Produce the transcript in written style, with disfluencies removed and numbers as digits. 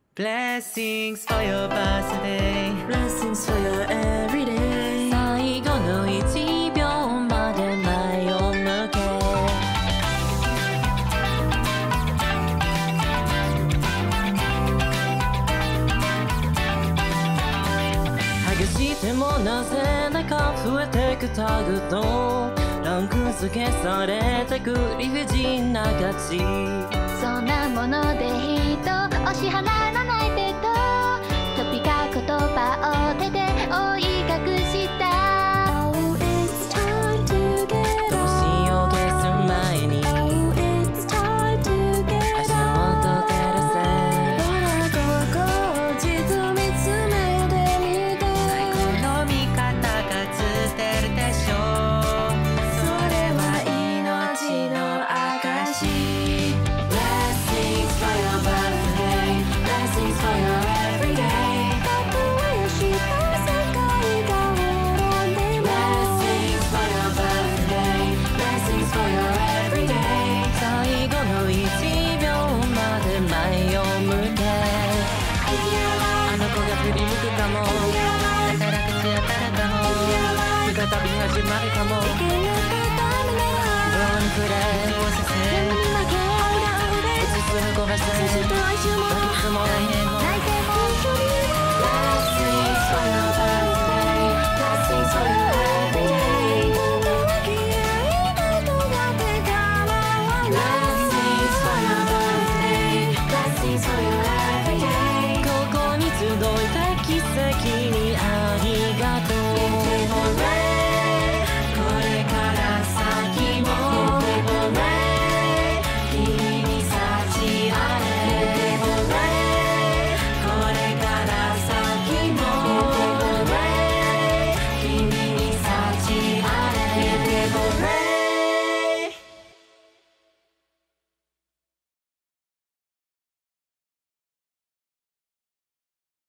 Blessings for your birthday Blessings for your everyday 最後の1秒まで前を向け激してもなぜだか増えてくタグとランク付けされてく理不尽な価値そんなもので人を支払わないでと飛び交う言葉を手で覆い隠した Oh, it's time to get どうしよう消す前に Oh, it's time to get 足元照らせほらここをじっと見つめてみて最高の味方が映ってるでしょうそれは命の証 Blessings for your birthday Blessings for your everyday たとえした世界が滅んでも Blessings for your birthday Blessings for your everyday 最後の1秒まで前を向けあの子が振り向くかも宝くじ当たるかも再び始まるかも生き抜くためならどうにくれをさせ何に負け映す焦がせそして来週もいつも来年も泣いても一緒に Blessings for your birthday Blessings for your everyday 本当は消えないとがって構わない Blessings for your birthday Blessings for your everyday ここに集いた奇跡にありがとうこれから先も君に幸あれこれから先も君に幸あれ